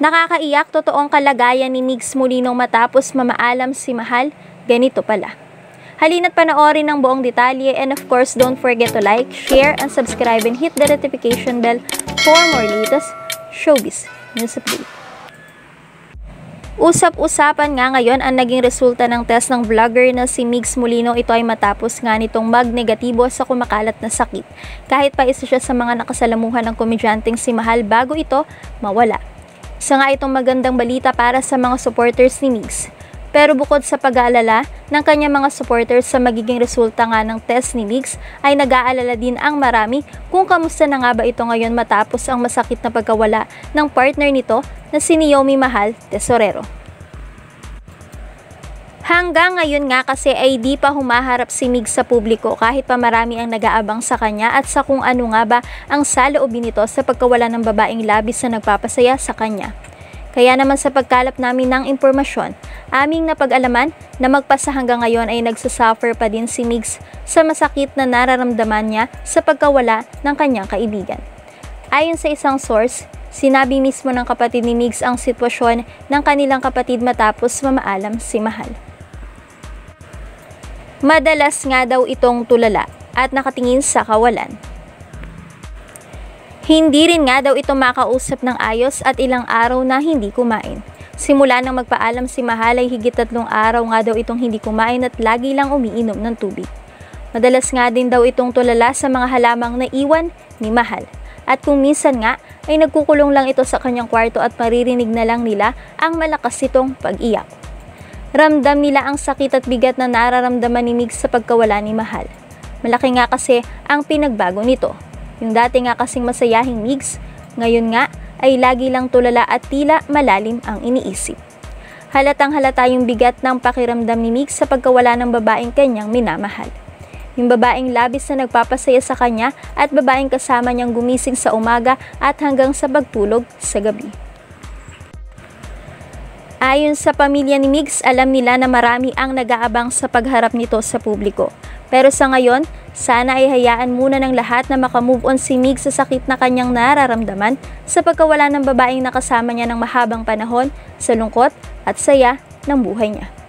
Nakakaiyak totoong kalagayan ni Migs Molinong matapos mamaalam si Mahal, ganito pala. Halina't panoorin ng buong detalye, and of course don't forget to like, share, and subscribe and hit the notification bell for more latest showbiz news update. Usap-usapan nga ngayon ang naging resulta ng test ng vlogger na si Migs Molinong. Ito ay matapos nga nitong mag-negatibo sa kumakalat na sakit. Kahit pa isa siya sa mga nakasalamuhan ng komedyanteng si Mahal bago ito mawala. Isa nga itong magandang balita para sa mga supporters ni Migs. Pero bukod sa pag-aalala ng kanyang mga supporters sa magiging resulta nga ng test ni Migs, ay nag-aalala din ang marami kung kamusta na nga ba ito ngayon matapos ang masakit na pagkawala ng partner nito na si Naomi Mahal Tesorero. Hanggang ngayon nga kasi ay di pa humaharap si Migs sa publiko kahit pa marami ang nag-aabang sa kanya at sa kung ano nga ba ang saloobin nito sa pagkawala ng babaeng labis na nagpapasaya sa kanya. Kaya naman sa pagkalap namin ng impormasyon, aming napag-alaman na magpasa hanggang ngayon ay nagsasuffer pa din si Migs sa masakit na nararamdaman niya sa pagkawala ng kanyang kaibigan. Ayon sa isang source, sinabi mismo ng kapatid ni Migs ang sitwasyon ng kanilang kapatid matapos mamaalam si Mahal. Madalas nga daw itong tulala at nakatingin sa kawalan. Hindi rin nga daw ito makausap ng ayos at ilang araw na hindi kumain. Simula nang magpaalam si Mahal ay higit 3 araw nga daw itong hindi kumain at lagi lang umiinom ng tubig. Madalas nga din daw itong tulala sa mga halamang naiwan ni Mahal. At kung minsan nga ay nagkukulong lang ito sa kanyang kwarto at maririnig na lang nila ang malakas itong pag-iyak. Ramdam nila ang sakit at bigat na nararamdaman ni Migs sa pagkawala ni Mahal. Malaki nga kasi ang pinagbago nito. Yung dati nga kasing masayahing Migs, ngayon nga ay lagi lang tulala at tila malalim ang iniisip. Halatang halata yung bigat ng pakiramdam ni Migs sa pagkawala ng babaeng kanyang minamahal. Yung babaeng labis na nagpapasaya sa kanya at babaeng kasama niyang gumising sa umaga at hanggang sa pagtulog sa gabi. Ayon sa pamilya ni Migs, alam nila na marami ang nag-aabang sa pagharap nito sa publiko. Pero sa ngayon, sana ay hayaan muna ng lahat na makamove on si Migs sa sakit na kanyang nararamdaman sa pagkawala ng babaeng nakasama niya ng mahabang panahon sa lungkot at saya ng buhay niya.